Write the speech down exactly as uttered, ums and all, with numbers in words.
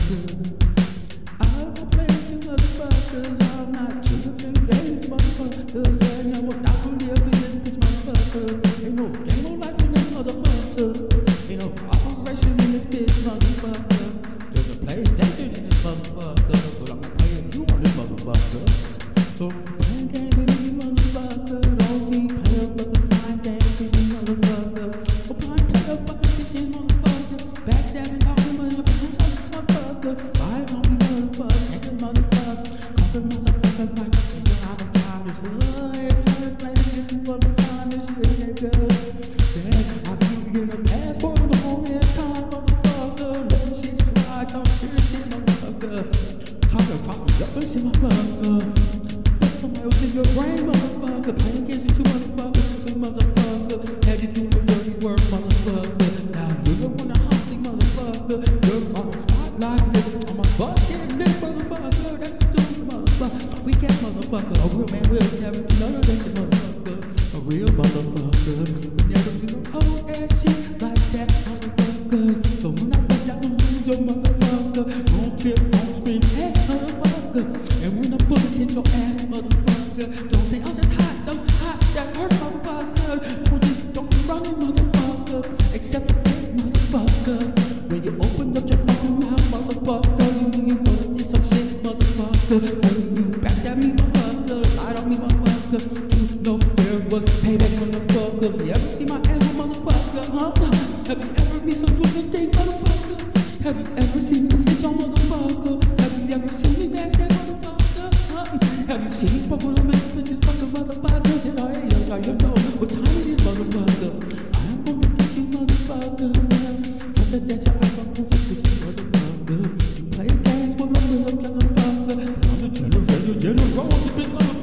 I'm not playing you motherfuckers. I'm not children games, motherfuckers. And I will not live in this bitch, motherfucker. Ain't no game on life in this motherfucker. Ain't no operation in this bitch, motherfucker. There's a PlayStation in this motherfucker, but I'm not playing you on this motherfucker. So playing games with you, motherfucker. Don't be playing motherfucking games with you, motherfucker. Oh, playing player fucking bitches, motherfucker. Backstabbing, talking motherfucker. Why don't we motherfucker? Ain't the motherfucker. Cause the motherfucker like you know I'm tired of this hood. Trying to play this motherfucker, this shit, nigga. Yeah, I be getting a passport on the whole ass time, motherfucker. Let me shit slide, some serious shit, motherfucker. Talking across me up and shit, motherfucker. Put somebody else in your brain, motherfucker. Playing games with you, motherfucker. Stupid motherfucker. Had you doing the dirty work, motherfucker. Now you're the one to hustle, motherfucker. You're on the spotlight, nigga. On my butt, yeah, nigga, motherfucker. That's a stupid motherfucker. We can't, motherfucker. A real man will never do none of that shit, motherfucker. A real motherfucker. We never do no old ass shit like that, motherfucker. So when I put down on your motherfucker, don't trip, don't scream, hey, motherfucker. And when I put it in your ass, motherfucker, don't say, oh, that's hot, that's hot, that hurt, motherfucker. Don't just, don't be running, motherfucker. Except the big motherfucker. When you open up your fucking mouth, motherfucker, you mean bullshit, some shit, motherfucker. When you backstab me, motherfucker, lied on me, motherfucker. You know there was payback, motherfucker. Have you ever seen my ass, motherfucker, huh? Have you ever seen some good thing, motherfucker? Have you ever seen me sit on, motherfucker? Have you ever seen me backstab, motherfucker, huh? Have you seen me fuck with a man, bitches, fucking motherfucker? Did I hear you? You know what time it is, motherfucker. I'm gonna get you, motherfucker. Cause that's your I'm gonna get you, motherfucker. You play games with a little motherfucker. I'm the general, general, general, this bitch, motherfucker.